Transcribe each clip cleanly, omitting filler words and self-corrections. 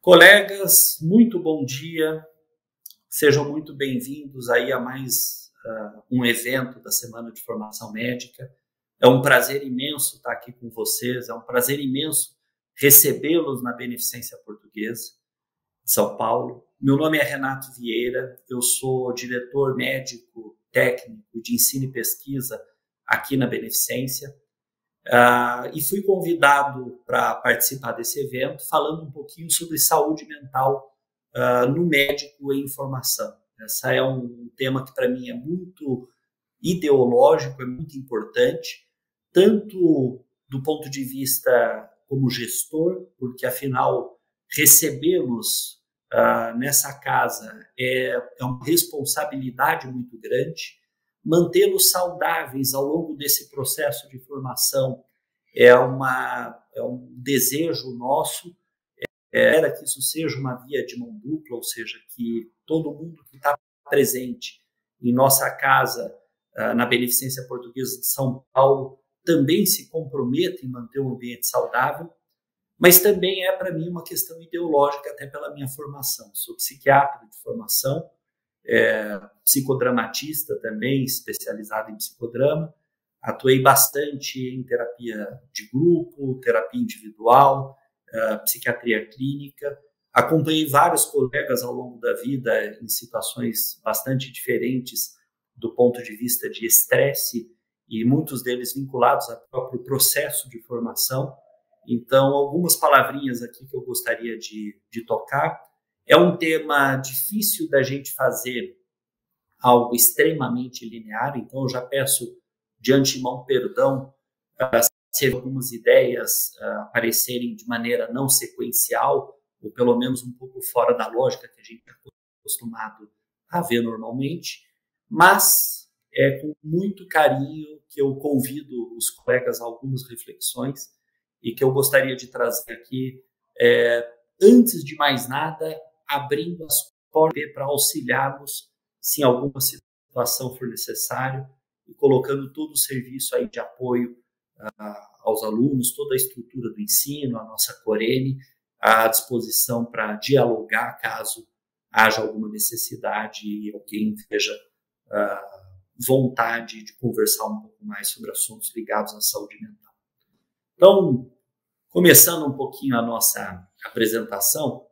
Colegas, muito bom dia, sejam muito bem-vindos aí a mais um evento da Semana de Formação Médica. É um prazer imenso estar aqui com vocês, é um prazer imenso recebê-los na Beneficência Portuguesa de São Paulo. Meu nome é Renato Vieira, eu sou diretor médico técnico de ensino e pesquisa aqui na Beneficência. E fui convidado para participar desse evento falando um pouquinho sobre saúde mental no médico em formação. Esse é um tema que para mim é muito ideológico, é muito importante, tanto do ponto de vista como gestor, porque afinal recebê-los nessa casa é uma responsabilidade muito grande. Mantê-los saudáveis ao longo desse processo de formação é um desejo nosso, era que isso seja uma via de mão dupla, ou seja, que todo mundo que está presente em nossa casa, na Beneficência Portuguesa de São Paulo, também se comprometa em manter um ambiente saudável, mas também para mim uma questão ideológica, até pela minha formação. Sou psiquiatra de formação, psicodramatista também, especializado em psicodrama. Atuei bastante em terapia de grupo, terapia individual, psiquiatria clínica. Acompanhei vários colegas ao longo da vida em situações bastante diferentes do ponto de vista de estresse e muitos deles vinculados ao próprio processo de formação. Então, algumas palavrinhas aqui que eu gostaria de tocar. É um tema difícil da gente fazer algo extremamente linear, então eu já peço de antemão perdão se algumas ideias aparecerem de maneira não sequencial, ou pelo menos um pouco fora da lógica que a gente está acostumado a ver normalmente, mas é com muito carinho que eu convido os colegas a algumas reflexões e que eu gostaria de trazer aqui, antes de mais nada, abrindo as portas para auxiliarmos se em alguma situação for necessário e colocando todo o serviço aí de apoio aos alunos, toda a estrutura do ensino, a nossa Corene, à disposição para dialogar caso haja alguma necessidade e alguém veja vontade de conversar um pouco mais sobre assuntos ligados à saúde mental. Então, começando um pouquinho a nossa apresentação,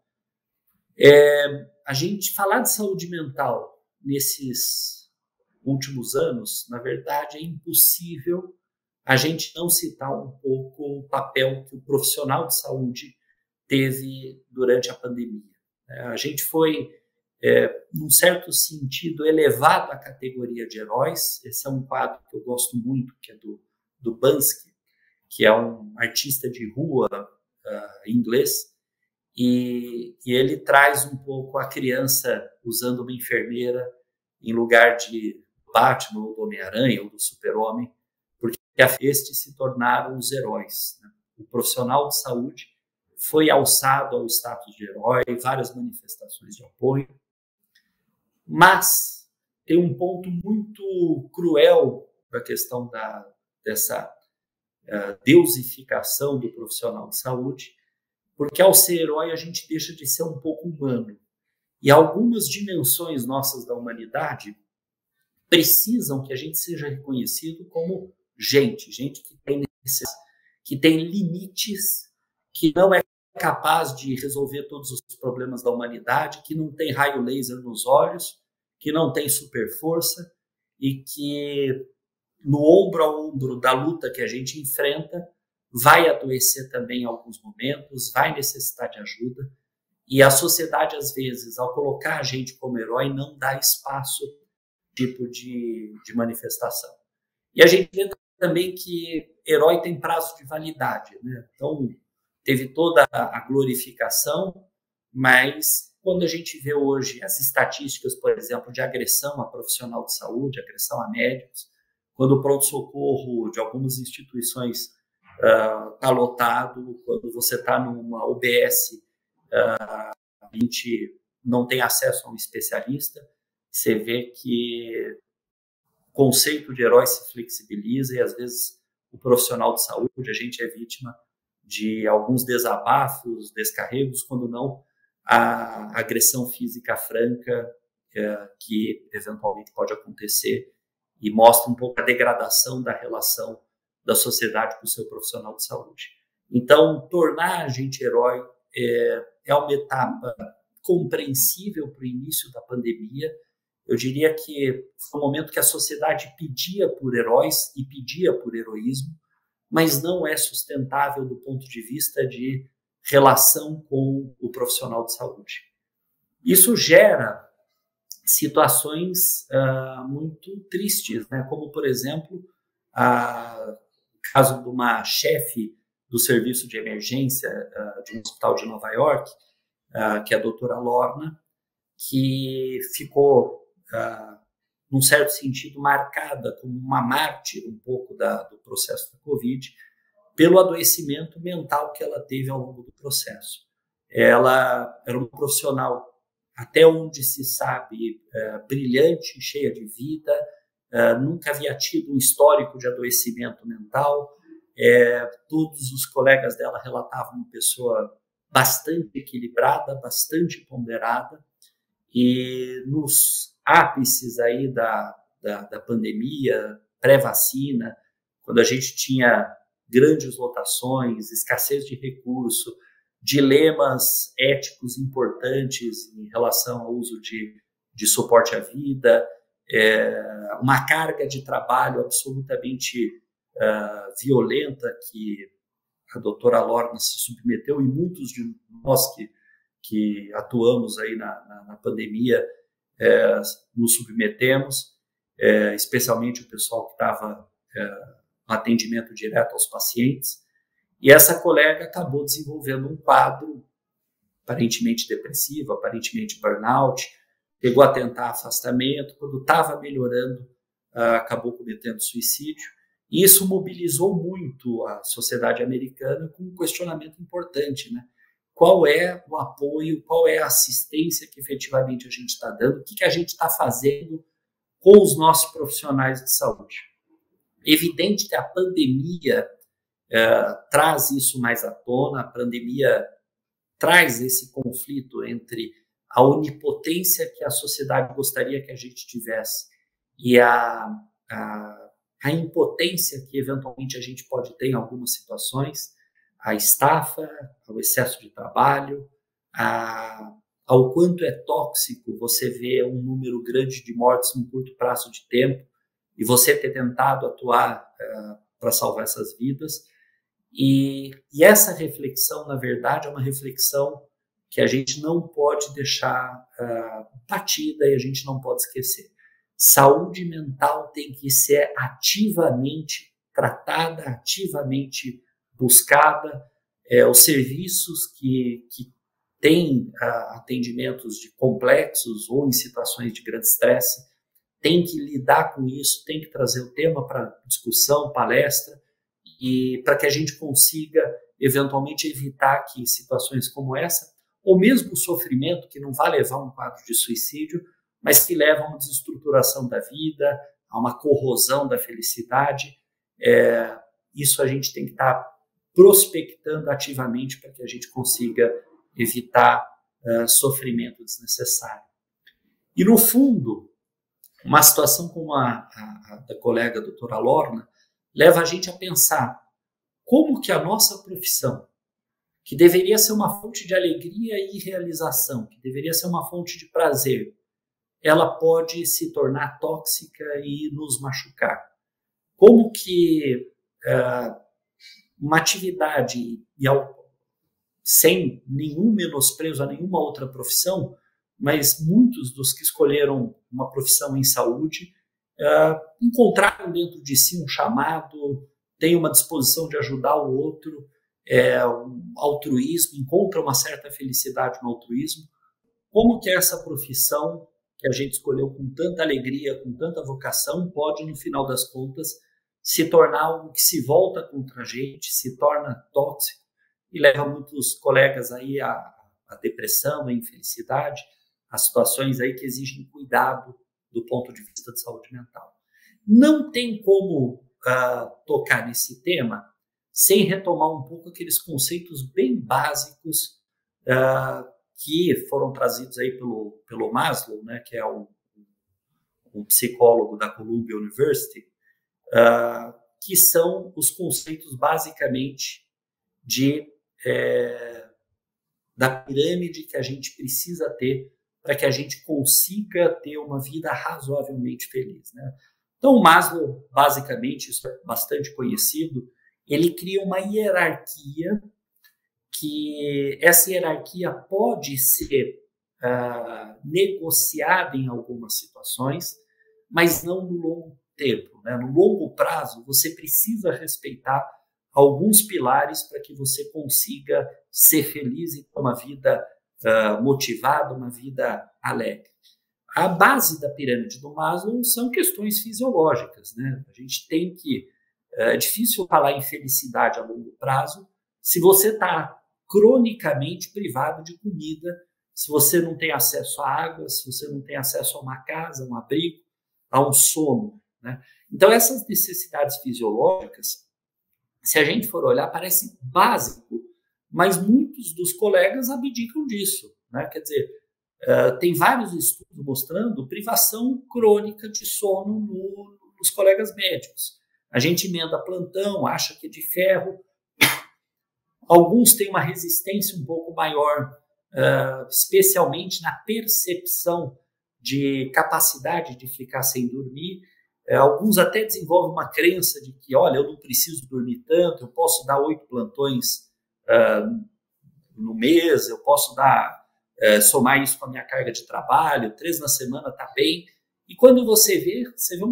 a gente falar de saúde mental nesses últimos anos, na verdade, é impossível a gente não citar um pouco o papel que o profissional de saúde teve durante a pandemia. A gente foi, num certo sentido, elevado à categoria de heróis. Esse é um quadro que eu gosto muito, que é do Bansky, que é um artista de rua inglês, e ele traz um pouco a criança usando uma enfermeira em lugar de Batman ou do Homem-Aranha ou do Super-Homem, porque estes se tornaram os heróis. O profissional de saúde foi alçado ao status de herói, várias manifestações de apoio, mas tem um ponto muito cruel para a questão dessa deusificação do profissional de saúde, porque ao ser herói a gente deixa de ser um pouco humano. E algumas dimensões nossas da humanidade precisam que a gente seja reconhecido como gente que tem limites, que não é capaz de resolver todos os problemas da humanidade, que não tem raio laser nos olhos, que não tem super força e que no ombro a ombro da luta que a gente enfrenta vai adoecer também em alguns momentos, vai necessitar de ajuda. E a sociedade, às vezes, ao colocar a gente como herói, não dá espaço tipo de manifestação. E a gente vê também que herói tem prazo de validade, né? Então, teve toda a glorificação, mas quando a gente vê hoje as estatísticas, por exemplo, de agressão a profissional de saúde, agressão a médicos, quando o pronto-socorro de algumas instituições está lotado, quando você está numa UBS, a gente não tem acesso a um especialista, você vê que o conceito de herói se flexibiliza e, às vezes, o profissional de saúde, a gente é vítima de alguns desabafos, descarregos, quando não a agressão física franca que eventualmente pode acontecer e mostra um pouco a degradação da relação da sociedade com o seu profissional de saúde. Então, tornar a gente herói é uma etapa compreensível para o início da pandemia. Eu diria que foi um momento que a sociedade pedia por heróis e pedia por heroísmo, mas não é sustentável do ponto de vista de relação com o profissional de saúde. Isso gera situações muito tristes, né? Como, por exemplo, o caso de uma chefe do serviço de emergência de um hospital de Nova York, que é a doutora Lorna, que ficou, num certo sentido, marcada como uma mártir um pouco do processo da Covid, pelo adoecimento mental que ela teve ao longo do processo. Ela era uma profissional, até onde se sabe, brilhante, cheia de vida, nunca havia tido um histórico de adoecimento mental. Todos os colegas dela relatavam uma pessoa bastante equilibrada, bastante ponderada, e nos ápices aí da pandemia, pré-vacina, quando a gente tinha grandes lotações, escassez de recurso, dilemas éticos importantes em relação ao uso de suporte à vida, uma carga de trabalho absolutamente violenta que a doutora Lorna se submeteu, e muitos de nós que atuamos aí na pandemia nos submetemos, especialmente o pessoal que estava no atendimento direto aos pacientes. E essa colega acabou desenvolvendo um quadro aparentemente depressivo, aparentemente burnout, chegou a tentar afastamento, quando estava melhorando, acabou cometendo suicídio. E isso mobilizou muito a sociedade americana com um questionamento importante, né? Qual é o apoio, qual é a assistência que efetivamente a gente está dando, o que a gente está fazendo com os nossos profissionais de saúde. Evidente que a pandemia traz isso mais à tona, a pandemia traz esse conflito entre a onipotência que a sociedade gostaria que a gente tivesse e a impotência que eventualmente a gente pode ter em algumas situações, a estafa, ao excesso de trabalho, ao quanto é tóxico você ver um número grande de mortes num curto prazo de tempo e você ter tentado atuar para salvar essas vidas. E essa reflexão, na verdade, é uma reflexão que a gente não pode deixar batida e a gente não pode esquecer. Saúde mental tem que ser ativamente tratada, ativamente buscada. Os serviços que têm atendimentos de complexos ou em situações de grande estresse têm que lidar com isso, têm que trazer o tema para discussão, palestra, e para que a gente consiga eventualmente evitar que situações como essa, ou mesmo o sofrimento, que não vai levar a um quadro de suicídio, mas que leva a uma desestruturação da vida, a uma corrosão da felicidade. Isso a gente tem que estar prospectando ativamente para que a gente consiga evitar sofrimento desnecessário. E, no fundo, uma situação como a da colega a doutora Lorna leva a gente a pensar como que a nossa profissão, que deveria ser uma fonte de alegria e realização, que deveria ser uma fonte de prazer, ela pode se tornar tóxica e nos machucar. Como que uma atividade, sem nenhum menosprezo a nenhuma outra profissão, mas muitos dos que escolheram uma profissão em saúde encontraram dentro de si um chamado, têm uma disposição de ajudar o outro, um altruísmo, encontram uma certa felicidade no altruísmo. Como que essa profissão que a gente escolheu com tanta alegria, com tanta vocação, pode, no final das contas, se tornar algo que se volta contra a gente, se torna tóxico e leva muitos colegas aí à depressão, à infelicidade, a situações aí que exigem cuidado do ponto de vista de saúde mental. Não tem como tocar nesse tema sem retomar um pouco aqueles conceitos bem básicos que foram trazidos aí pelo Maslow, né, que é um psicólogo da Columbia University, que são os conceitos basicamente da pirâmide que a gente precisa ter para que a gente consiga ter uma vida razoavelmente feliz, né? Então, o Maslow, basicamente, isso é bastante conhecido, ele cria uma hierarquia, que essa hierarquia pode ser negociada em algumas situações, mas não no longo tempo, né? No longo prazo, você precisa respeitar alguns pilares para que você consiga ser feliz e ter uma vida motivada, uma vida alegre. A base da pirâmide do Maslow são questões fisiológicas, né? A gente tem que... É difícil falar em felicidade a longo prazo se você está cronicamente privado de comida, se você não tem acesso à água, se você não tem acesso a uma casa, um abrigo, a um sono, né? Então, essas necessidades fisiológicas, se a gente for olhar, parece básico, mas muitos dos colegas abdicam disso, né? Quer dizer, tem vários estudos mostrando privação crônica de sono nos colegas médicos. A gente emenda plantão, acha que é de ferro. Alguns têm uma resistência um pouco maior, especialmente na percepção de capacidade de ficar sem dormir. Alguns até desenvolvem uma crença de que, olha, eu não preciso dormir tanto, eu posso dar 8 plantões no mês, eu posso somar isso com a minha carga de trabalho, 3 na semana está bem. E quando você vê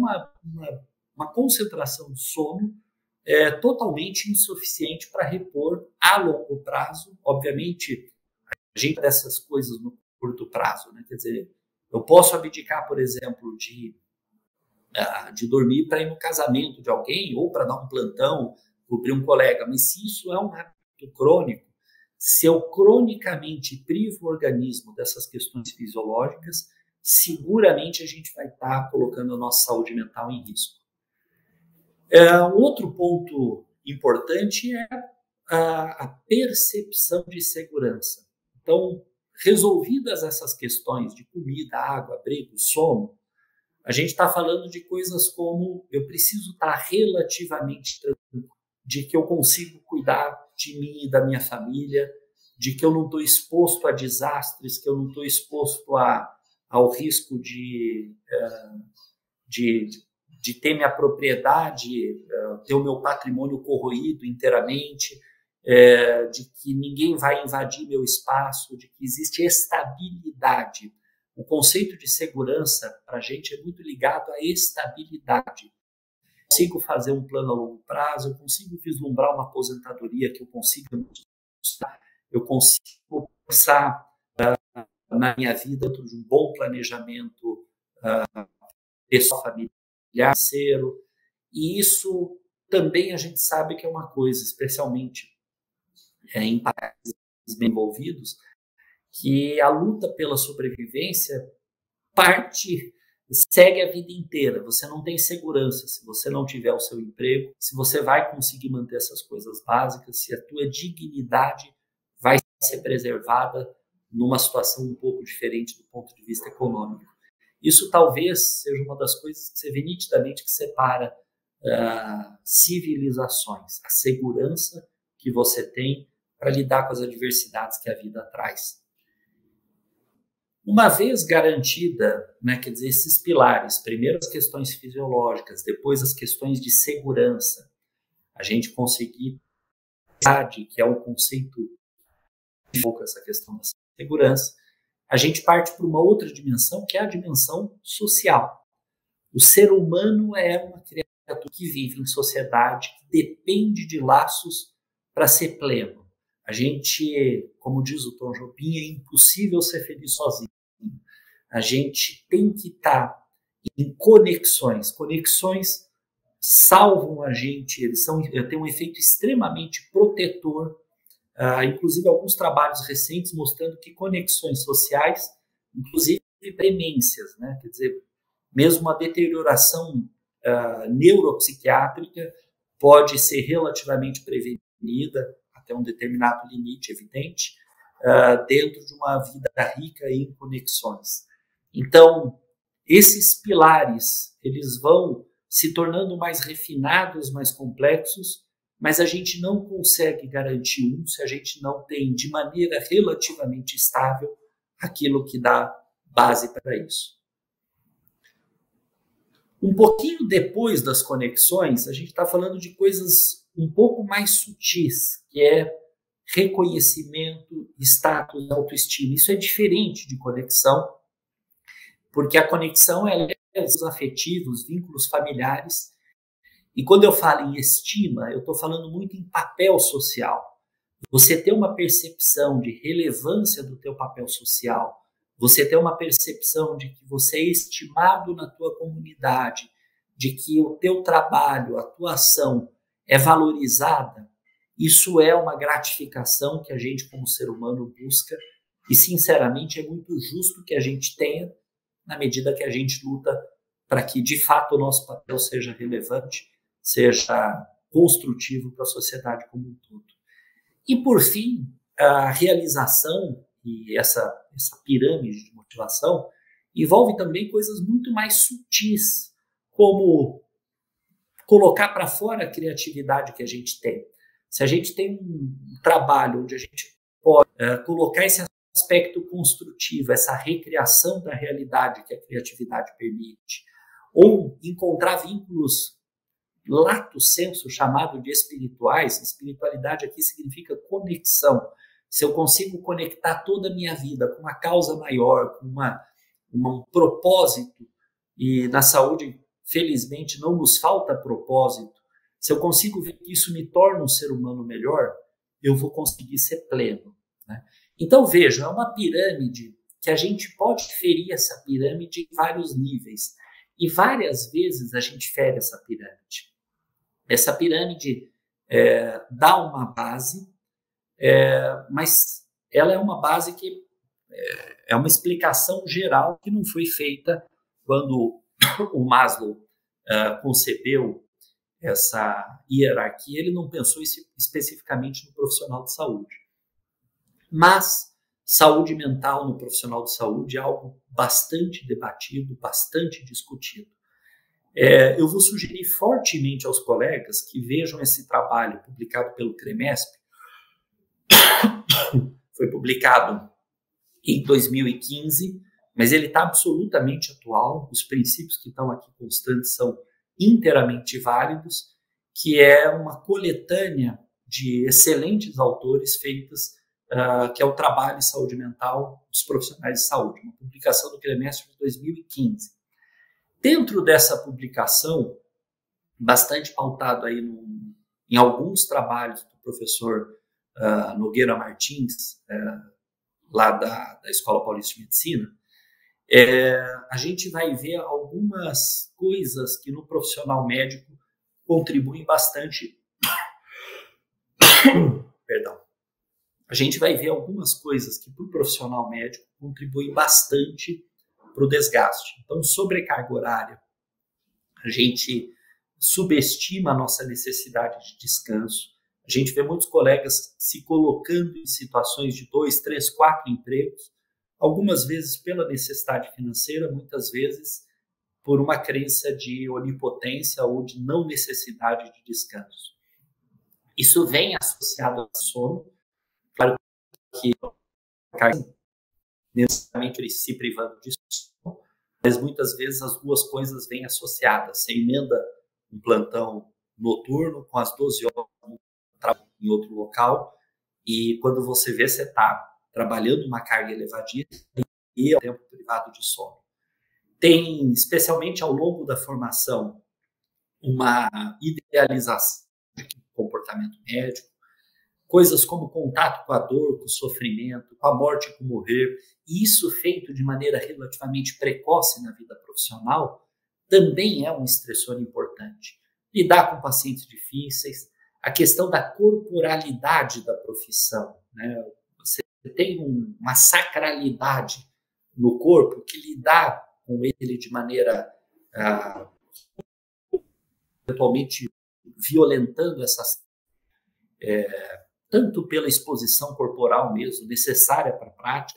uma concentração de sono totalmente insuficiente para repor a longo prazo. Obviamente, a gente dessas coisas no curto prazo, né? Quer dizer, eu posso abdicar, por exemplo, de dormir para ir no casamento de alguém ou para dar um plantão, cobrir um colega, mas se isso é um hábito crônico, se eu cronicamente privo o organismo dessas questões fisiológicas, seguramente a gente vai estar colocando a nossa saúde mental em risco. Um outro ponto importante é a percepção de segurança. Então, resolvidas essas questões de comida, água, abrigo, sono, a gente está falando de coisas como eu preciso estar relativamente tranquilo, de que eu consigo cuidar de mim e da minha família, de que eu não estou exposto a desastres, que eu não estou exposto ao risco de ter minha propriedade, ter o meu patrimônio corroído inteiramente, de que ninguém vai invadir meu espaço, de que existe estabilidade. O conceito de segurança, para a gente, é muito ligado à estabilidade. Eu consigo fazer um plano a longo prazo, eu consigo vislumbrar uma aposentadoria que eu consiga, eu consigo pensar na minha vida dentro de um bom planejamento pessoal, familiar, financeiro, e isso também a gente sabe que é uma coisa, especialmente em países bem envolvidos, que a luta pela sobrevivência segue a vida inteira. Você não tem segurança se você não tiver o seu emprego, se você vai conseguir manter essas coisas básicas, se a tua dignidade vai ser preservada numa situação um pouco diferente do ponto de vista econômico. Isso talvez seja uma das coisas que você vê nitidamente que separa civilizações, a segurança que você tem para lidar com as adversidades que a vida traz. Uma vez garantida, né, quer dizer, esses pilares, primeiro as questões fisiológicas, depois as questões de segurança, a gente conseguir, que é um conceito de pouco essa questão da segurança, a gente parte para uma outra dimensão, que é a dimensão social. O ser humano é uma criatura que vive em sociedade, que depende de laços para ser pleno. A gente, como diz o Tom Jobim, é impossível ser feliz sozinho. A gente tem que estar em conexões. Conexões salvam a gente, têm um efeito extremamente protetor. Inclusive, alguns trabalhos recentes mostrando que conexões sociais, inclusive premências, né? Quer dizer, mesmo uma deterioração neuropsiquiátrica pode ser relativamente prevenida, até um determinado limite, evidente, dentro de uma vida rica em conexões. Então, esses pilares, eles vão se tornando mais refinados, mais complexos, mas a gente não consegue garantir um se a gente não tem, de maneira relativamente estável, aquilo que dá base para isso. Um pouquinho depois das conexões, a gente está falando de coisas um pouco mais sutis, que é reconhecimento, status, autoestima. Isso é diferente de conexão, porque a conexão é os afetivos, vínculos familiares. E quando eu falo em estima, eu estou falando muito em papel social. Você ter uma percepção de relevância do teu papel social, você ter uma percepção de que você é estimado na tua comunidade, de que o teu trabalho, a tua ação é valorizada, isso é uma gratificação que a gente como ser humano busca e, sinceramente, é muito justo que a gente tenha na medida que a gente luta para que, de fato, o nosso papel seja relevante, seja construtivo para a sociedade como um todo. E, por fim, a realização e essa pirâmide de motivação envolve também coisas muito mais sutis, como colocar para fora a criatividade que a gente tem. Se a gente tem um trabalho onde a gente pode colocar esse aspecto construtivo, essa recriação da realidade que a criatividade permite, ou encontrar vínculos lato sensu, chamado de espirituais. Espiritualidade aqui significa conexão. Se eu consigo conectar toda a minha vida com uma causa maior, com um propósito, e na saúde, felizmente, não nos falta propósito, se eu consigo ver que isso me torna um ser humano melhor, eu vou conseguir ser pleno, né? Então, vejam, é uma pirâmide que a gente pode ferir essa pirâmide em vários níveis. E várias vezes a gente fere essa pirâmide. Essa pirâmide dá uma base, mas ela é uma base que é uma explicação geral que não foi feita quando o Maslow concebeu essa hierarquia. Ele não pensou especificamente no profissional de saúde. Mas saúde mental no profissional de saúde é algo bastante debatido, bastante discutido. Eu vou sugerir fortemente aos colegas que vejam esse trabalho publicado pelo CREMESP. Foi publicado em 2015, mas ele está absolutamente atual. Os princípios que estão aqui constantes são inteiramente válidos, que é uma coletânea de excelentes autores feitas, que é o Trabalho em Saúde Mental dos Profissionais de Saúde, uma publicação do CREMESP de 2015. Dentro dessa publicação, bastante pautado aí em alguns trabalhos do professor Nogueira Martins, lá da Escola Paulista de Medicina, a gente vai ver algumas coisas que no profissional médico contribuem bastante. Perdão. A gente vai ver algumas coisas que para o profissional médico contribuem bastante para o desgaste. Então, sobrecarga horária, a gente subestima a nossa necessidade de descanso. A gente vê muitos colegas se colocando em situações de 2, 3, 4 empregos, algumas vezes pela necessidade financeira, muitas vezes por uma crença de onipotência ou de não necessidade de descanso. Isso vem associado ao sono. Claro que necessariamente ele se privando disso, mas muitas vezes as duas coisas vêm associadas. Você emenda um plantão noturno com as 12 horas em outro local, e quando você vê, você está trabalhando uma carga elevadíssima e ao tempo privado de sono. Tem, especialmente ao longo da formação, uma idealização de comportamento médico, coisas como contato com a dor, com o sofrimento, com a morte, com o morrer, e isso feito de maneira relativamente precoce na vida profissional, também é um estressor importante. Lidar com pacientes difíceis, a questão da corporalidade da profissão, né? Você tem uma sacralidade no corpo que lidar com ele de maneira eventualmente violentando essas tanto pela exposição corporal mesmo, necessária para a prática,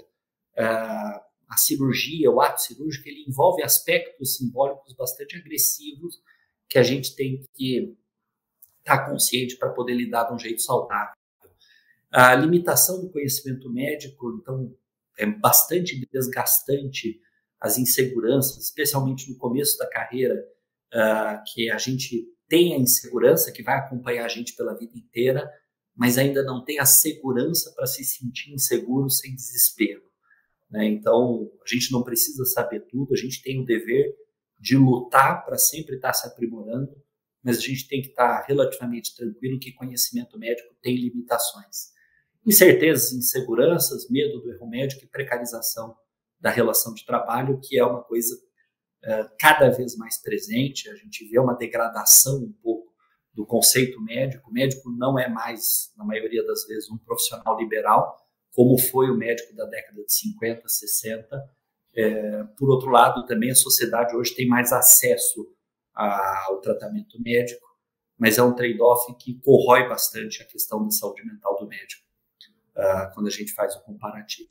a cirurgia, o ato cirúrgico, ele envolve aspectos simbólicos bastante agressivos que a gente tem que estar consciente para poder lidar de um jeito saudável. A limitação do conhecimento médico, então, é bastante desgastante, as inseguranças, especialmente no começo da carreira, que a gente tem a insegurança que vai acompanhar a gente pela vida inteira, mas ainda não tem a segurança para se sentir inseguro sem desespero, né? Então, a gente não precisa saber tudo, a gente tem o dever de lutar para sempre estar se aprimorando, mas a gente tem que estar relativamente tranquilo que conhecimento médico tem limitações. Incertezas, inseguranças, medo do erro médico e precarização da relação de trabalho, que é uma coisa cada vez mais presente. A gente vê uma degradação um pouco do conceito médico. O médico não é mais, na maioria das vezes, um profissional liberal, como foi o médico da década de 50, 60. Por outro lado, também a sociedade hoje tem mais acesso ao tratamento médico, mas é um trade-off que corrói bastante a questão da saúde mental do médico, quando a gente faz o comparativo.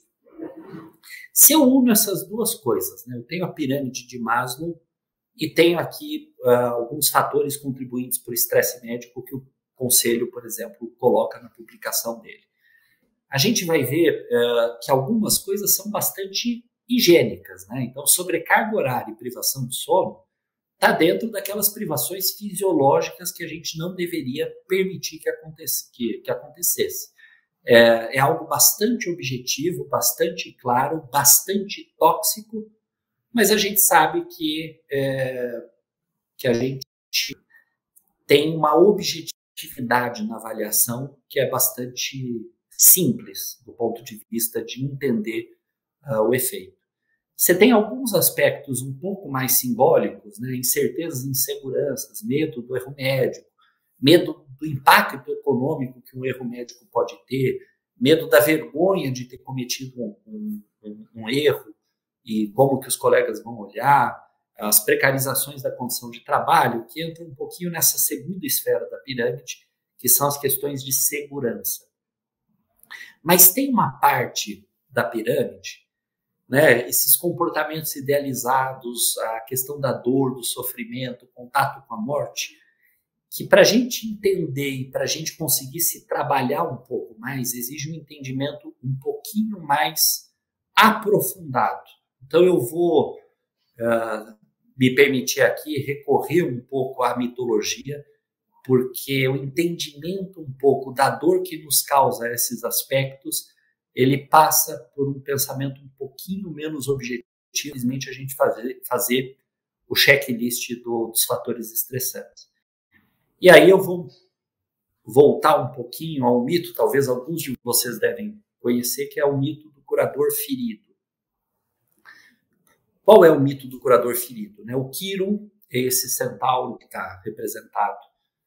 Se eu uno essas duas coisas, né, eu tenho a pirâmide de Maslow e tenho aqui alguns fatores contribuintes para o estresse médico que o Conselho, por exemplo, coloca na publicação dele. A gente vai ver que algumas coisas são bastante higiênicas, né? Então, sobrecarga horária e privação de sono está dentro daquelas privações fisiológicas que a gente não deveria permitir que acontecesse. É algo bastante objetivo, bastante claro, bastante tóxico, mas a gente sabe que a gente tem uma objetividade na avaliação que é bastante simples do ponto de vista de entender o efeito. Você tem alguns aspectos um pouco mais simbólicos, né? Incertezas e inseguranças, medo do erro médico, medo do impacto econômico que um erro médico pode ter, medo da vergonha de ter cometido um erro e como que os colegas vão olhar, as precarizações da condição de trabalho, que entram um pouquinho nessa segunda esfera da pirâmide, que são as questões de segurança. Mas tem uma parte da pirâmide, né, esses comportamentos idealizados, a questão da dor, do sofrimento, o contato com a morte, que para a gente entender e para a gente conseguir se trabalhar um pouco mais, exige um entendimento um pouquinho mais aprofundado. Então eu vou me permitir aqui recorrer um pouco à mitologia, porque o entendimento um pouco da dor que nos causa esses aspectos, ele passa por um pensamento um pouquinho menos objetivo, simplesmente a gente fazer o checklist dos fatores estressantes. E aí eu vou voltar um pouquinho ao mito, talvez alguns de vocês devem conhecer, que é o mito do curador ferido. Qual é o mito do curador ferido? O Quiron é esse centauro que está representado.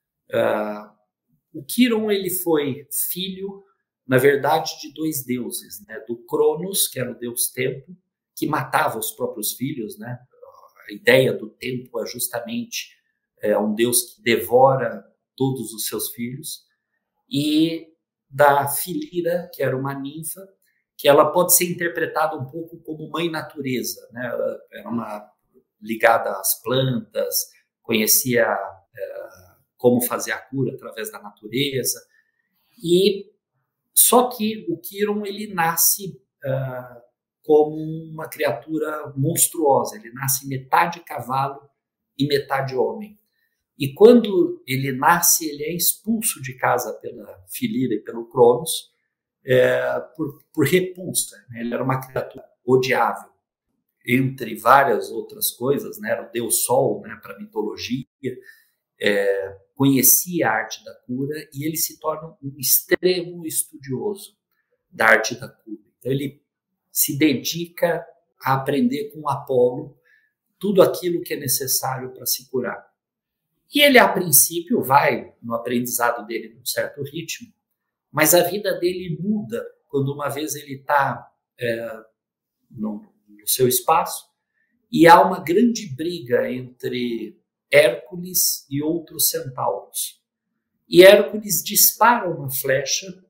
O Quiron ele foi filho, na verdade, de dois deuses, né? Do Cronos, que era o deus tempo, que matava os próprios filhos, né? A ideia do tempo é justamente um deus que devora todos os seus filhos, e da Filira, que era uma ninfa, que ela pode ser interpretada um pouco como mãe natureza, né? Ela era ligada às plantas, conhecia como fazer a cura através da natureza, e só que o Quiron ele nasce como uma criatura monstruosa, ele nasce metade cavalo e metade homem. E quando ele nasce, ele é expulso de casa pela Filira e pelo Cronos por repulsa, né? Ele era uma criatura odiável, entre várias outras coisas, né? Era o deus Sol, né, para a mitologia, conhecia a arte da cura e ele se torna um extremo estudioso da arte da cura. Então ele se dedica a aprender com Apolo tudo aquilo que é necessário para se curar. E ele, a princípio, vai no aprendizado dele num certo ritmo, mas a vida dele muda quando uma vez ele está no seu espaço e há uma grande briga entre Hércules e outros centauros. E Hércules dispara uma flecha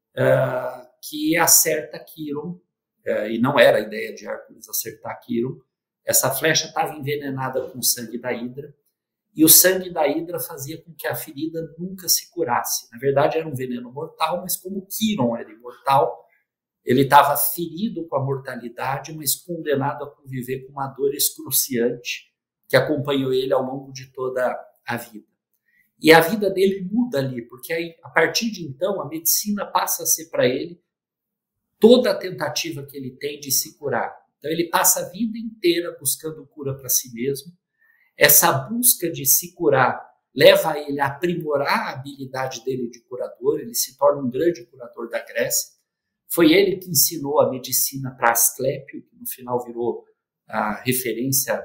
que acerta Quiron, e não era a ideia de Hércules acertar Quiron. Essa flecha estava envenenada com o sangue da Hidra, e o sangue da Hidra fazia com que a ferida nunca se curasse. Na verdade, era um veneno mortal, mas como Quiron era imortal, ele estava ferido com a mortalidade, mas condenado a conviver com uma dor excruciante que acompanhou ele ao longo de toda a vida. E a vida dele muda ali, porque aí, a partir de então, a medicina passa a ser para ele toda a tentativa que ele tem de se curar. Então ele passa a vida inteira buscando cura para si mesmo. Essa busca de se curar leva ele a aprimorar a habilidade dele de curador, ele se torna um grande curador da Grécia. Foi ele que ensinou a medicina para Asclépio, que no final virou a referência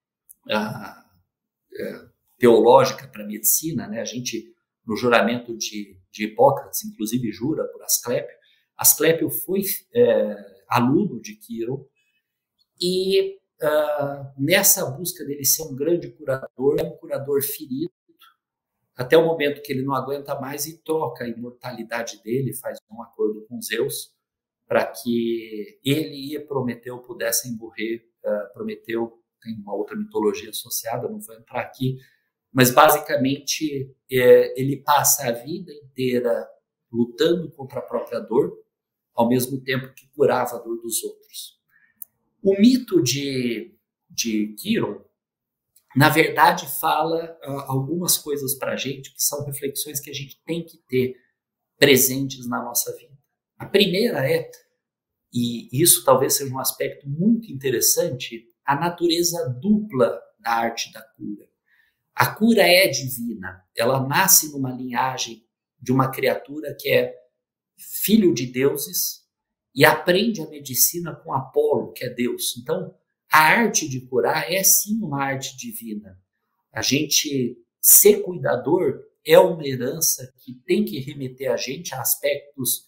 teológica para a medicina, né? A gente, no juramento de Hipócrates, inclusive jura por Asclépio. Asclépio foi aluno de Quiron, e nessa busca dele ser um grande curador, é um curador ferido, até o momento que ele não aguenta mais e troca a imortalidade dele, faz um acordo com Zeus, para que ele e Prometeu pudessem morrer. Prometeu tem uma outra mitologia associada, não vou entrar aqui, mas basicamente ele passa a vida inteira lutando contra a própria dor, ao mesmo tempo que curava a dor dos outros. O mito de Quiron, na verdade, fala algumas coisas para a gente, que são reflexões que a gente tem que ter presentes na nossa vida. A primeira e isso talvez seja um aspecto muito interessante, a natureza dupla da arte da cura. A cura é divina, ela nasce numa linhagem de uma criatura que é filho de deuses e aprende a medicina com Apolo, que é Deus. Então, a arte de curar é sim uma arte divina. A gente ser cuidador é uma herança que tem que remeter a gente a aspectos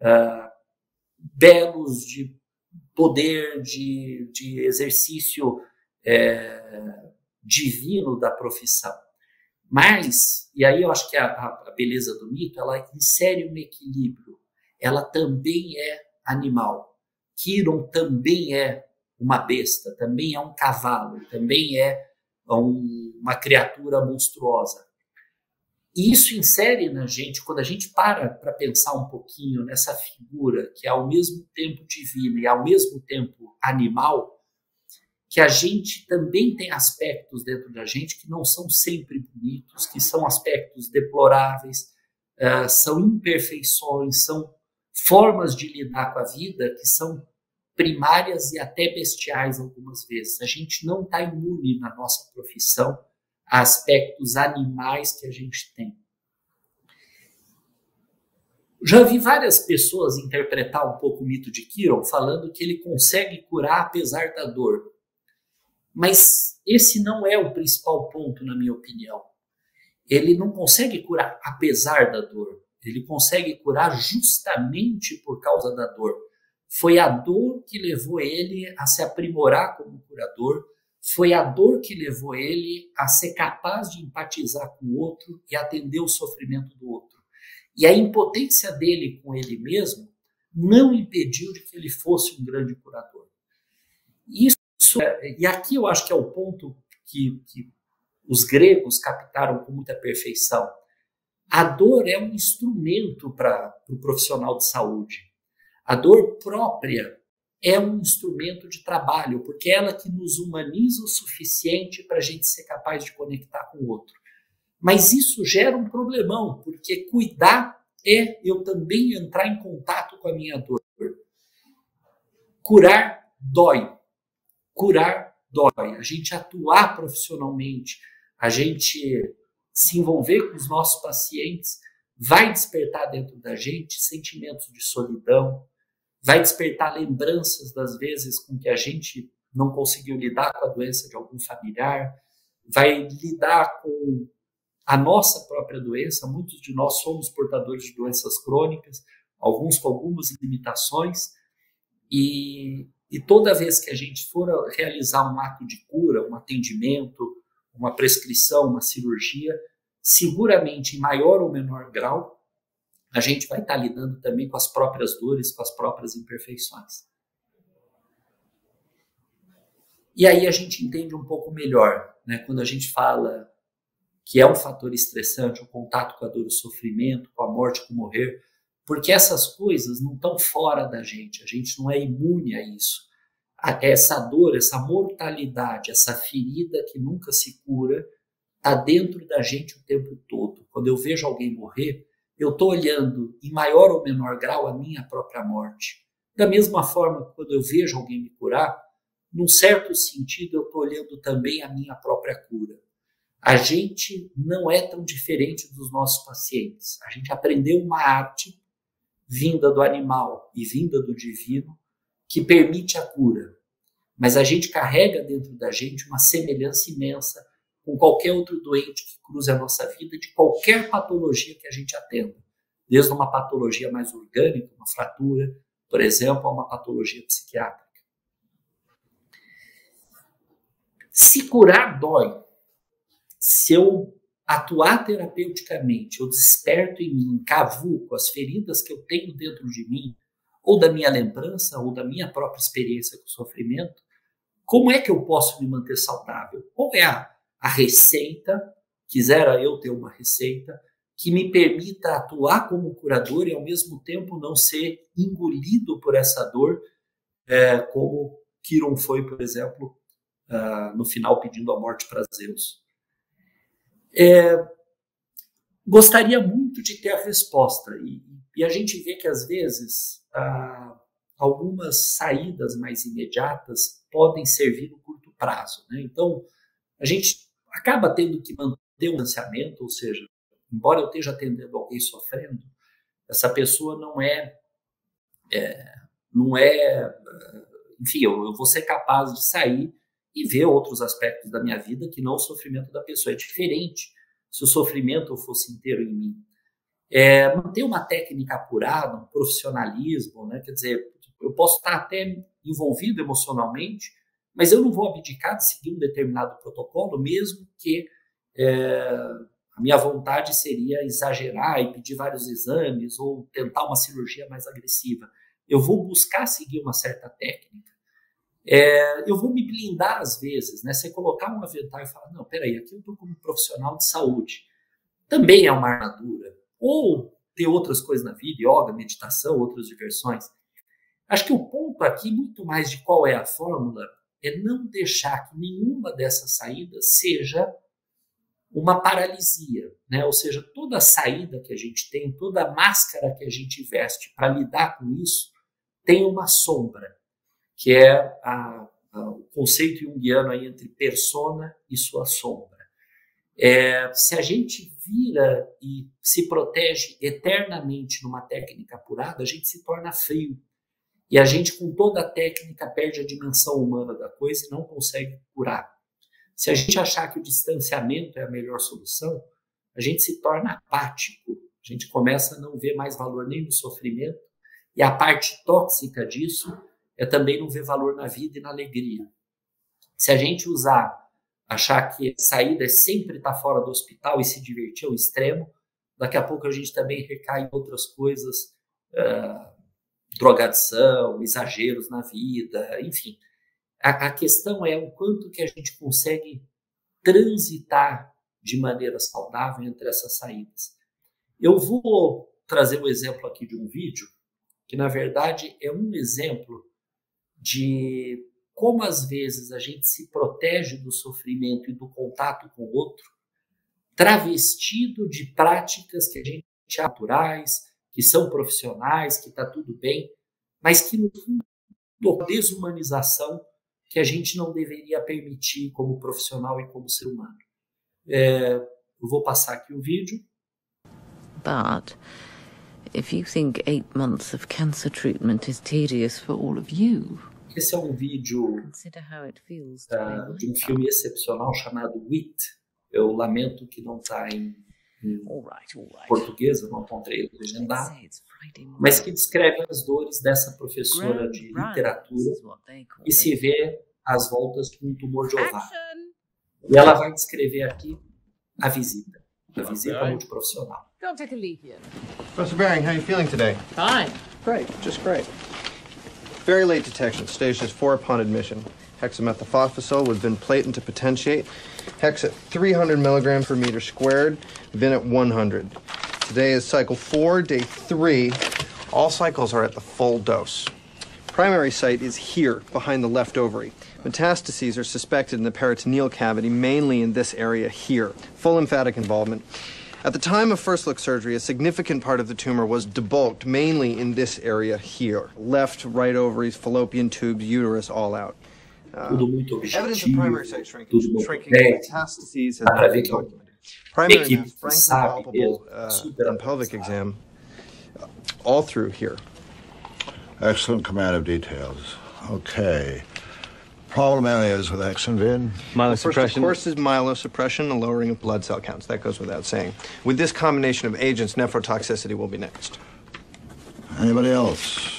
belos de poder, de exercício divino da profissão. Mas, e aí eu acho que a beleza do mito, ela insere um equilíbrio. Ela também é animal. Quiron também é uma besta, também é um cavalo, também é uma criatura monstruosa. E isso insere na gente, quando a gente para pensar um pouquinho nessa figura que é ao mesmo tempo divina e ao mesmo tempo animal, que a gente também tem aspectos dentro da gente que não são sempre bonitos, que são aspectos deploráveis, são imperfeições, são formas de lidar com a vida que são primárias e até bestiais algumas vezes. A gente não está imune na nossa profissão a aspectos animais que a gente tem. Já vi várias pessoas interpretar um pouco o mito de Quiron, falando que ele consegue curar apesar da dor. Mas esse não é o principal ponto, na minha opinião. Ele não consegue curar apesar da dor. Ele consegue curar justamente por causa da dor. Foi a dor que levou ele a se aprimorar como curador. Foi a dor que levou ele a ser capaz de empatizar com o outro e atender o sofrimento do outro. E a impotência dele com ele mesmo não impediu de que ele fosse um grande curador. E aqui eu acho que é o ponto que os gregos captaram com muita perfeição. A dor é um instrumento para o profissional de saúde. A dor própria é um instrumento de trabalho, porque é ela que nos humaniza o suficiente para a gente ser capaz de conectar com o outro. Mas isso gera um problemão, porque cuidar é eu também entrar em contato com a minha dor. Curar dói. Curar dói. A gente atuar profissionalmente, a gente se envolver com os nossos pacientes, vai despertar dentro da gente sentimentos de solidão, vai despertar lembranças das vezes com que a gente não conseguiu lidar com a doença de algum familiar, vai lidar com a nossa própria doença. Muitos de nós somos portadores de doenças crônicas, alguns com algumas limitações, e toda vez que a gente for realizar um ato de cura, um atendimento, uma prescrição, uma cirurgia, seguramente em maior ou menor grau, a gente vai estar lidando também com as próprias dores, com as próprias imperfeições. E aí a gente entende um pouco melhor, né, quando a gente fala que é um fator estressante, o contato com a dor, o sofrimento, com a morte, com o morrer, porque essas coisas não estão fora da gente, a gente não é imune a isso. Essa dor, essa mortalidade, essa ferida que nunca se cura, está dentro da gente o tempo todo. Quando eu vejo alguém morrer, eu estou olhando em maior ou menor grau a minha própria morte. Da mesma forma, quando eu vejo alguém me curar, num certo sentido, eu estou olhando também a minha própria cura. A gente não é tão diferente dos nossos pacientes. A gente aprendeu uma arte vinda do animal e vinda do divino que permite a cura. Mas a gente carrega dentro da gente uma semelhança imensa com qualquer outro doente que cruze a nossa vida, de qualquer patologia que a gente atenda. Desde uma patologia mais orgânica, uma fratura, por exemplo, a uma patologia psiquiátrica. Se curar dói. Se eu atuar terapeuticamente, eu desperto em mim, cavuco as feridas que eu tenho dentro de mim, ou da minha lembrança, ou da minha própria experiência com o sofrimento, como é que eu posso me manter saudável? Qual é a receita, quisera eu ter uma receita, que me permita atuar como curador e ao mesmo tempo não ser engolido por essa dor, como Quiron foi, por exemplo, no final pedindo a morte para Zeus. Gostaria muito de ter a resposta e a gente vê que às vezes algumas saídas mais imediatas podem servir no curto prazo, né? Então a gente acaba tendo que manter um distanciamento, ou seja, embora eu esteja atendendo alguém sofrendo, essa pessoa não é enfim, eu vou ser capaz de sair e ver outros aspectos da minha vida que não o sofrimento da pessoa. É diferente se o sofrimento fosse inteiro em mim. Manter uma técnica apurada, um profissionalismo, né? Quer dizer, eu posso estar até envolvido emocionalmente, mas eu não vou abdicar de seguir um determinado protocolo, mesmo que a minha vontade seria exagerar e pedir vários exames ou tentar uma cirurgia mais agressiva. Eu vou buscar seguir uma certa técnica. Eu vou me blindar às vezes, né? Você colocar um avental e falar, não, peraí, aqui eu estou como profissional de saúde. Também é uma armadura. Ou ter outras coisas na vida, yoga, meditação, outras diversões. Acho que o ponto aqui, muito mais de qual é a fórmula, é não deixar que nenhuma dessas saídas seja uma paralisia, né? Ou seja, toda saída que a gente tem, toda máscara que a gente veste para lidar com isso, tem uma sombra, que é o conceito junguiano aí entre persona e sua sombra. Se a gente vira e se protege eternamente numa técnica apurada, a gente se torna frio. E a gente, com toda a técnica, perde a dimensão humana da coisa e não consegue curar. Se a gente achar que o distanciamento é a melhor solução, a gente se torna apático. A gente começa a não ver mais valor nem no sofrimento. E a parte tóxica disso é também não ver valor na vida e na alegria. Se a gente achar que a saída é sempre estar fora do hospital e se divertir ao extremo, daqui a pouco a gente também recai em outras coisas, drogadição, exageros na vida, enfim. A questão é o quanto que a gente consegue transitar de maneira saudável entre essas saídas. Eu vou trazer um exemplo aqui de um vídeo, que na verdade é um exemplo de como às vezes a gente se protege do sofrimento e do contato com o outro, travestido de práticas que a gente é naturais, que são profissionais, que está tudo bem, mas que no fundo é desumanização que a gente não deveria permitir como profissional e como ser humano. Eu vou passar aqui o vídeo. But if you think 8 months of cancer treatment is tedious for all of you, esse é um vídeo de um filme excepcional chamado Wit. Eu lamento que não está em português, eu não encontrei legendado, mas que descreve as dores dessa professora de literatura e se vê às voltas com um tumor de ovário. E ela vai descrever aqui a visita multiprofissional. Dr. Kalikian. Professor Baring, how are you feeling today? Fine. Great, just great. Very late detection, stage is 4 upon admission. Hexamethylphosphosol with vinplatin to potentiate. Hex at 300 milligrams per meter squared, Vin at 100. Today is cycle 4, day 3. All cycles are at the full dose. Primary site is here, behind the left ovary. Metastases are suspected in the peritoneal cavity, mainly in this area here. Full lymphatic involvement. At the time of first look surgery, a significant part of the tumor was debulked, mainly in this area here. Left, right ovaries, fallopian tubes, uterus, all out. Tudo muito Evidence of objetivo, primary site shrinking. tudo muito Shrinking técnico. metastases has Dá pra been ver que é uma documented. Primary equipe mass, que frankly sabe palpable mesmo, super in pelvic avançada. exam, all through here. Excellent command of details. Okay. Problem areas with Hexenvin? First, of course, is myelosuppression and lowering of blood cell counts. That goes without saying. With this combination of agents, nephrotoxicity will be next. Anybody else?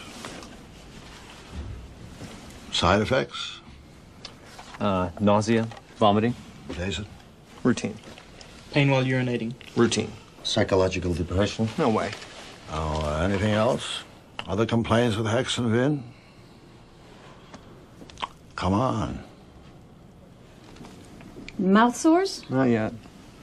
Side effects? Nausea, vomiting. Jason? Routine. Pain while urinating. Routine. Psychological depression? No way. Oh, anything else? Other complaints with Hexenvin? Come on. Mouth sores? Not yet.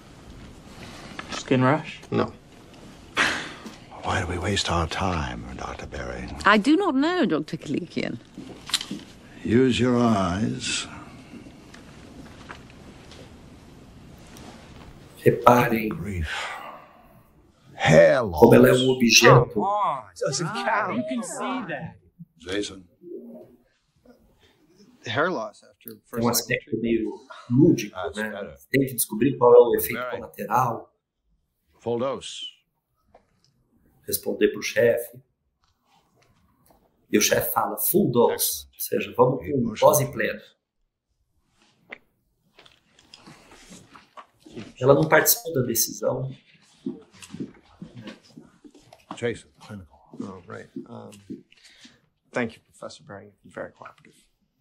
Skin rash. No. Why do we waste our time, Dr. Berry? I do not know, Dr. Kalikian. Use your eyes. Reparem Grief. Hair loss. como ela é um objeto. Doesn't count. You can see that. Jason? Hair loss after Tem first cycle aspecto meio lúdico, That's né? better. Tem que descobrir qual é o efeito Very. colateral, Full dose. responder para o chefe. E o chefe fala full dose, ou seja, vamos com dose plena. Ela não participou da decisão. Jason, clinical. Oh, right. Thank you, Professor Baring. You've been very cooperative.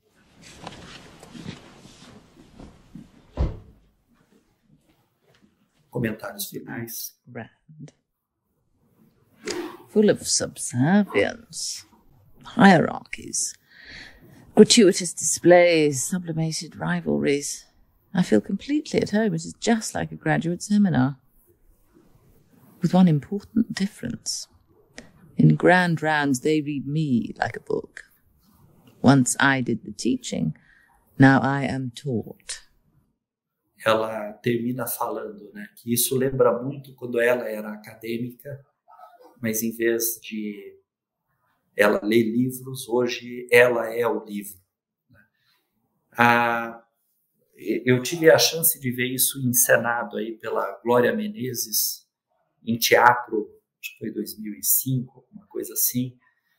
Comentários finais. Grand. Full of subservience, hierarchies, gratuitous displays, sublimated rivalries. I feel completely at home. It is just like a graduate seminar. With one important difference. In grand rounds, they read me like a book. Once I did the teaching, now I am taught. Ela termina falando, né, que isso lembra muito quando ela era acadêmica, mas em vez de ela ler livros, hoje ela é o livro. Eu tive a chance de ver isso encenado aí pela Glória Menezes em teatro, acho que foi 2005, uma coisa assim,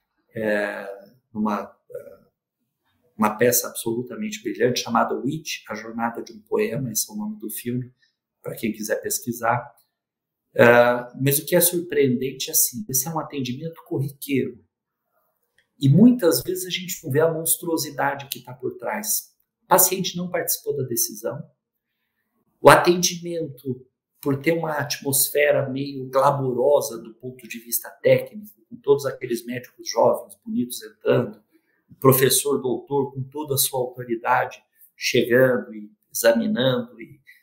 uma peça absolutamente brilhante chamada Witch, A Jornada de um Poema, esse é o nome do filme, para quem quiser pesquisar. Mas o que é surpreendente é assim, esse é um atendimento corriqueiro. E muitas vezes a gente não vê a monstruosidade que está por trás. O paciente não participou da decisão. O atendimento, por ter uma atmosfera meio glamourosa do ponto de vista técnico, com todos aqueles médicos jovens, bonitos entrando, o professor doutor com toda a sua autoridade chegando e examinando,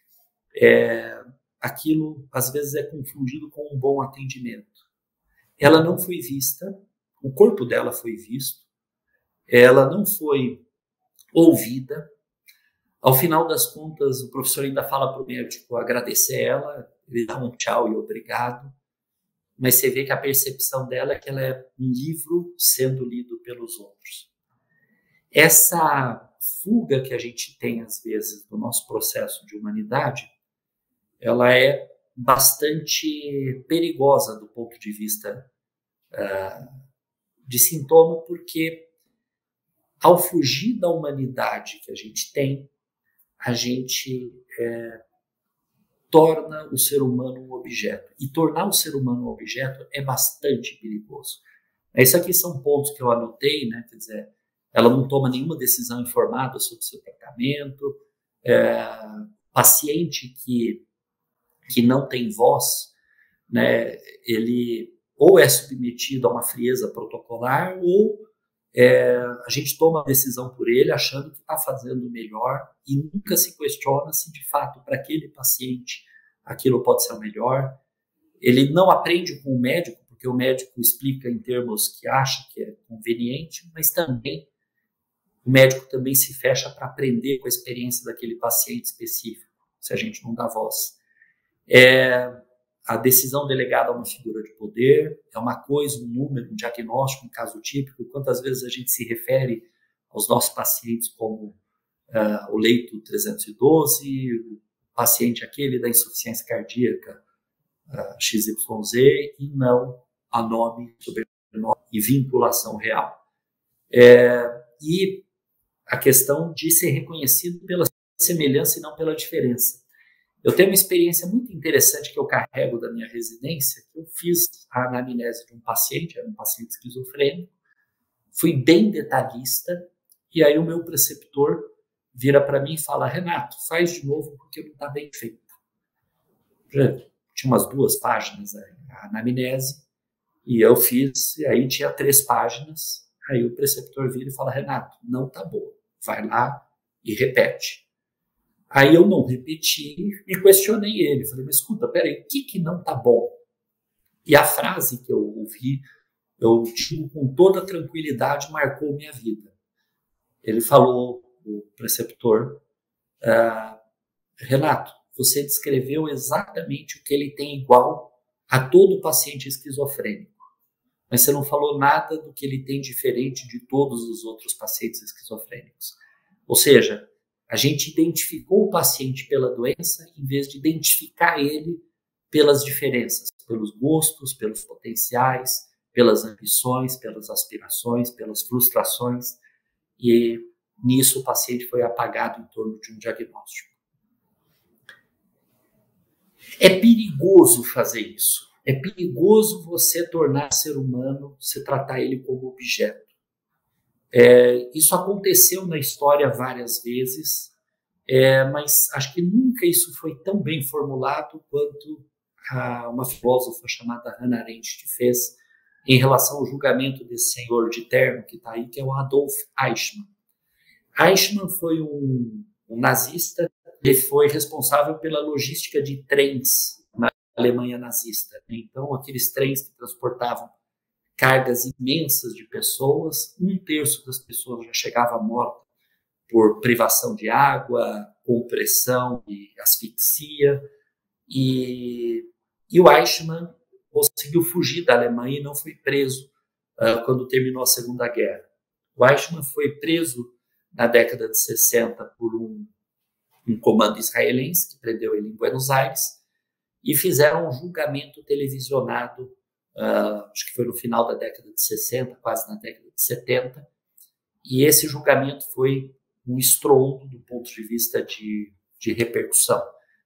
aquilo às vezes é confundido com um bom atendimento. Ela não foi vista, o corpo dela foi visto, ela não foi ouvida. Ao final das contas, o professor ainda fala para o médico agradecer ela, ele dá um tchau e obrigado, mas você vê que a percepção dela é que ela é um livro sendo lido pelos outros. Essa fuga que a gente tem, às vezes, do nosso processo de humanidade, ela é bastante perigosa do ponto de vista de sintoma, porque ao fugir da humanidade que a gente tem, a gente torna o ser humano um objeto. E tornar o ser humano um objeto é bastante perigoso. Isso aqui são pontos que eu anotei, né? Quer dizer, ela não toma nenhuma decisão informada sobre o seu tratamento. Paciente que não tem voz, né, ele ou é submetido a uma frieza protocolar ou a gente toma a decisão por ele achando que está fazendo o melhor e nunca se questiona se de fato para aquele paciente aquilo pode ser o melhor. Ele não aprende com o médico, porque o médico explica em termos que acha que é conveniente, mas também o médico também se fecha para aprender com a experiência daquele paciente específico, se a gente não dá voz. A decisão delegada a uma figura de poder é uma coisa, um número, um diagnóstico, um caso típico. Quantas vezes a gente se refere aos nossos pacientes como o leito 312, o paciente aquele da insuficiência cardíaca XYZ, e não a nome, sobrenome e vinculação real. E a questão de ser reconhecido pela semelhança e não pela diferença. Eu tenho uma experiência muito interessante que eu carrego da minha residência. Eu fiz a anamnese de um paciente, era um paciente esquizofrênico, fui bem detalhista, e aí o meu preceptor vira para mim e fala: Renato, faz de novo porque não está bem feito. Já tinha umas 2 páginas a anamnese, e eu fiz, e aí tinha 3 páginas, aí o preceptor vira e fala: Renato, não está boa, vai lá e repete. Aí eu não repeti e questionei ele. Falei: mas escuta, peraí, o que não está bom? E a frase que eu ouvi, eu digo com toda tranquilidade, marcou minha vida. Ele falou, o preceptor: Renato, você descreveu exatamente o que ele tem igual a todo paciente esquizofrênico, mas você não falou nada do que ele tem diferente de todos os outros pacientes esquizofrênicos. Ou seja, a gente identificou o paciente pela doença em vez de identificar ele pelas diferenças, pelos gostos, pelos potenciais, pelas ambições, pelas aspirações, pelas frustrações. E nisso o paciente foi apagado em torno de um diagnóstico. É perigoso fazer isso. É perigoso você tornar ser humano, você tratar ele como objeto. Isso aconteceu na história várias vezes, mas acho que nunca isso foi tão bem formulado quanto uma filósofa chamada Hannah Arendt fez em relação ao julgamento desse senhor de terno que está aí, que é o Adolf Eichmann. Eichmann foi um nazista, ele foi responsável pela logística de trens na Alemanha nazista. Então, aqueles trens que transportavam cargas imensas de pessoas, 1/3 das pessoas já chegava morta por privação de água, compressão e asfixia. E o Eichmann conseguiu fugir da Alemanha e não foi preso quando terminou a Segunda Guerra. O Eichmann foi preso na década de 60 por um comando israelense que prendeu ele em Buenos Aires e fizeram um julgamento televisionado, acho que foi no final da década de 60, quase na década de 70, e esse julgamento foi um estrondo do ponto de vista de repercussão.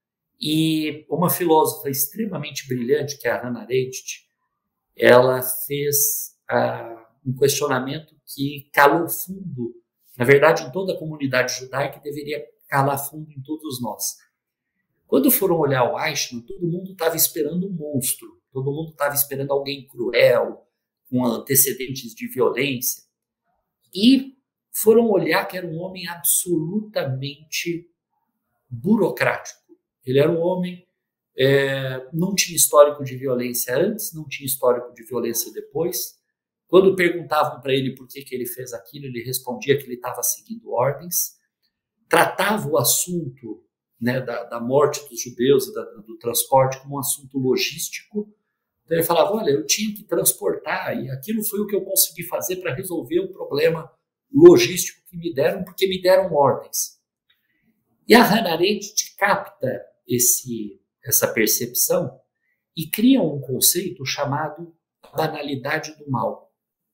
E uma filósofa extremamente brilhante, que é a Hannah Arendt, ela fez um questionamento que calou fundo, na verdade, em toda a comunidade judaica, que deveria calar fundo em todos nós. Quando foram olhar o Eichmann, todo mundo estava esperando um monstro, todo mundo estava esperando alguém cruel, com antecedentes de violência, e foram olhar que era um homem absolutamente burocrático. Ele era um homem, não tinha histórico de violência antes, não tinha histórico de violência depois. Quando perguntavam para ele por que ele fez aquilo, ele respondia que ele estava seguindo ordens. Tratava o assunto, né, da morte dos judeus e do transporte como um assunto logístico. Então ele falava: olha, eu tinha que transportar e aquilo foi o que eu consegui fazer para resolver o problema logístico que me deram, porque me deram ordens. E a Hannah Arendt capta essa percepção e cria um conceito chamado banalidade do mal,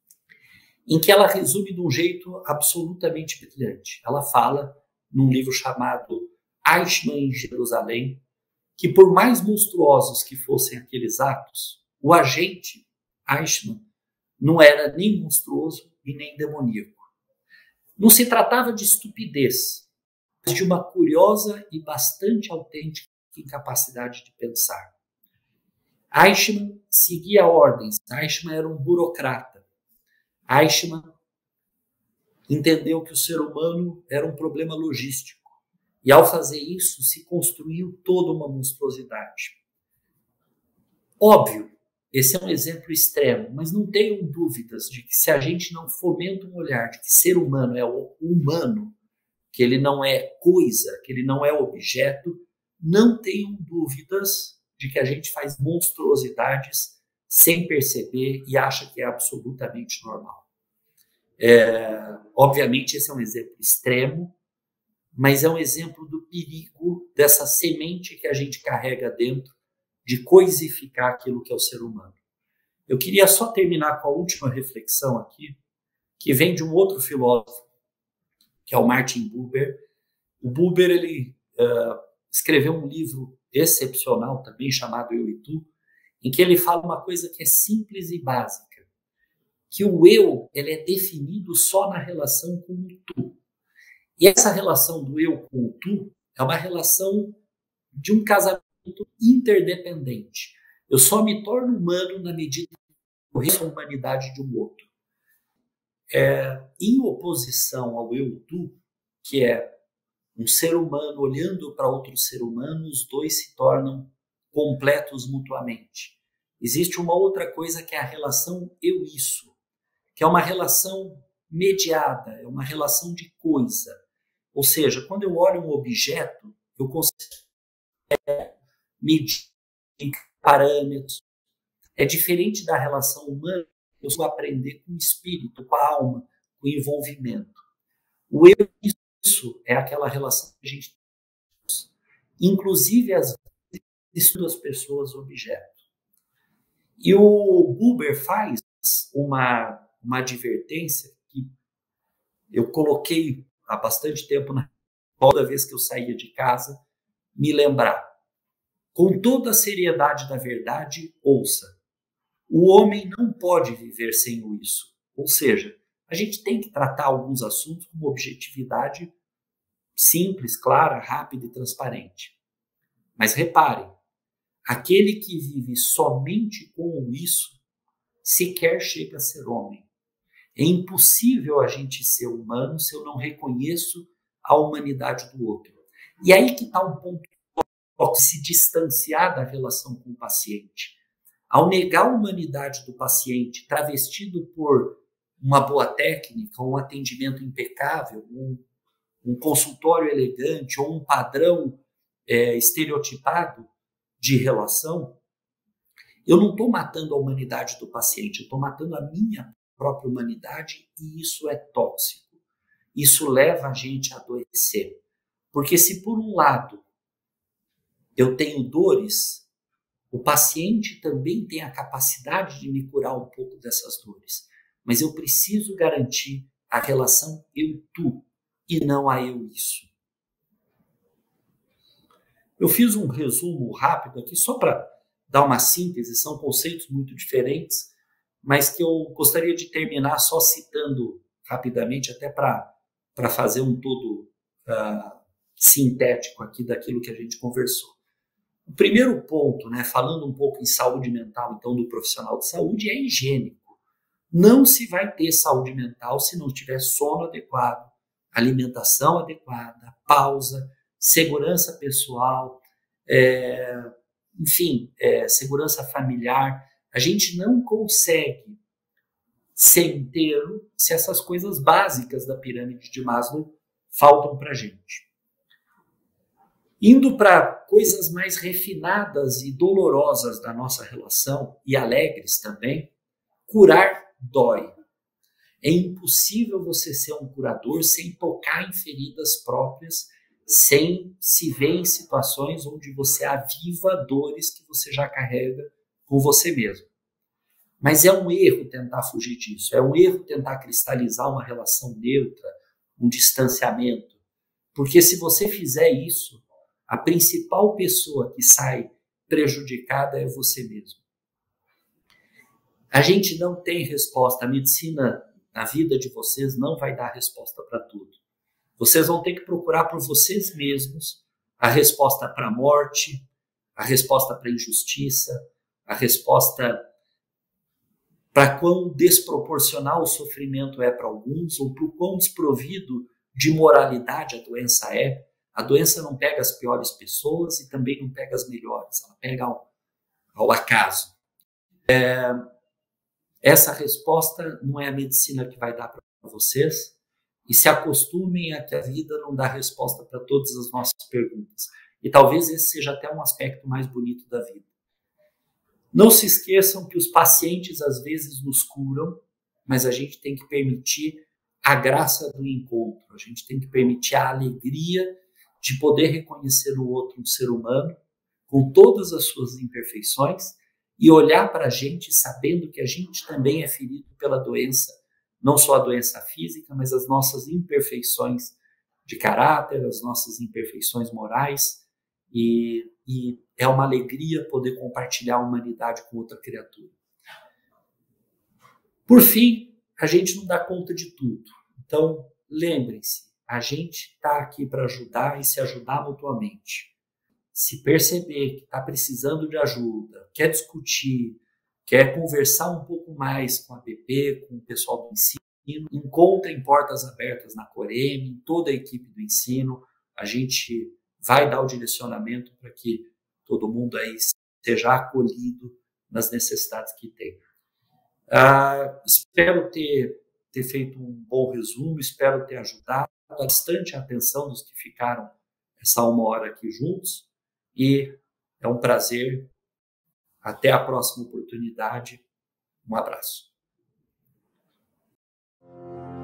em que ela resume de um jeito absolutamente brilhante. Ela fala, num livro chamado Eichmann em Jerusalém, que por mais monstruosos que fossem aqueles atos, o agente Eichmann não era nem monstruoso e nem demoníaco. Não se tratava de estupidez, mas de uma curiosa e bastante autêntica incapacidade de pensar. Eichmann seguia ordens. Eichmann era um burocrata. Eichmann entendeu que o ser humano era um problema logístico. E ao fazer isso, se construiu toda uma monstruosidade. Óbvio, esse é um exemplo extremo, mas não tenham dúvidas de que se a gente não fomenta um olhar de que ser humano é o humano, que ele não é coisa, que ele não é objeto, não tenham dúvidas de que a gente faz monstruosidades sem perceber e acha que é absolutamente normal. Obviamente, esse é um exemplo extremo, mas é um exemplo do perigo dessa semente que a gente carrega dentro de coisificar aquilo que é o ser humano. Eu queria só terminar com a última reflexão aqui, que vem de um outro filósofo, que é o Martin Buber. O Buber, ele escreveu um livro excepcional também, chamado Eu e Tu, em que ele fala uma coisa que é simples e básica, que o eu ele é definido só na relação com o tu. E essa relação do eu com o tu é uma relação de um casamento interdependente. Eu só me torno humano na medida que eu reconheço a humanidade de um outro. Em oposição ao eu-tu, que é um ser humano olhando para outro ser humano, os dois se tornam completos mutuamente. Existe uma outra coisa que é a relação eu-isso, que é uma relação mediada, é uma relação de coisa. Ou seja, quando eu olho um objeto, eu consigo medir parâmetros. É diferente da relação humana, eu vou aprender com o espírito, com a alma, com o envolvimento. O eu, isso é aquela relação que a gente tem. Inclusive, às vezes, duas pessoas, objeto. E o Buber faz uma advertência que eu coloquei há bastante tempo, toda vez que eu saía de casa, me lembrar. Com toda a seriedade da verdade, ouça. O homem não pode viver sem o isso. Ou seja, a gente tem que tratar alguns assuntos com uma objetividade simples, clara, rápida e transparente. Mas reparem, aquele que vive somente com o isso, sequer chega a ser homem. É impossível a gente ser humano se eu não reconheço a humanidade do outro. E aí que está um ponto de se distanciar da relação com o paciente. Ao negar a humanidade do paciente, travestido por uma boa técnica, um atendimento impecável, um consultório elegante ou um padrão estereotipado de relação, eu não estou matando a humanidade do paciente, eu estou matando a minha própria humanidade e isso é tóxico. Isso leva a gente a adoecer. Porque se por um lado eu tenho dores, o paciente também tem a capacidade de me curar um pouco dessas dores. Mas eu preciso garantir a relação eu-tu e não a eu-isso. Eu fiz um resumo rápido aqui só para dar uma síntese, são conceitos muito diferentes, mas que eu gostaria de terminar só citando rapidamente, até para fazer um todo sintético aqui daquilo que a gente conversou. O primeiro ponto, falando um pouco em saúde mental, então, do profissional de saúde, é higiênico. Não se vai ter saúde mental se não tiver sono adequado, alimentação adequada, pausa, segurança pessoal, segurança familiar. A gente não consegue ser inteiro se essas coisas básicas da pirâmide de Maslow faltam para a gente. Indo para coisas mais refinadas e dolorosas da nossa relação, e alegres também, curar dói. É impossível você ser um curador sem tocar em feridas próprias, sem se ver em situações onde você aviva dores que você já carrega com você mesmo. Mas é um erro tentar fugir disso, é um erro tentar cristalizar uma relação neutra, um distanciamento. Porque se você fizer isso, a principal pessoa que sai prejudicada é você mesmo. A gente não tem resposta, a medicina na vida de vocês não vai dar resposta para tudo. Vocês vão ter que procurar por vocês mesmos a resposta para a morte, a resposta para a injustiça, a resposta para quão desproporcional o sofrimento é para alguns ou para quão desprovido de moralidade a doença é. A doença não pega as piores pessoas e também não pega as melhores, ela pega ao acaso. Essa resposta não é a medicina que vai dar para vocês, e se acostumem a que a vida não dá resposta para todas as nossas perguntas. E talvez esse seja até um aspecto mais bonito da vida. Não se esqueçam que os pacientes às vezes nos curam, mas a gente tem que permitir a graça do encontro, a gente tem que permitir a alegria de poder reconhecer no outro um ser humano com todas as suas imperfeições e olhar para a gente sabendo que a gente também é ferido pela doença, não só a doença física, mas as nossas imperfeições de caráter, as nossas imperfeições morais, e é uma alegria poder compartilhar a humanidade com outra criatura. Por fim, a gente não dá conta de tudo. Então, lembrem-se, a gente está aqui para ajudar e se ajudar mutuamente. Se perceber que está precisando de ajuda, quer discutir, quer conversar um pouco mais com a BP, com o pessoal do ensino, encontrem portas abertas na Coreme, em toda a equipe do ensino. A gente vai dar o direcionamento para que todo mundo aí seja acolhido nas necessidades que tem. Espero ter feito um bom resumo, espero ter ajudado bastante a atenção dos que ficaram essa 1 hora aqui juntos, e é um prazer. Até a próxima oportunidade. Um abraço.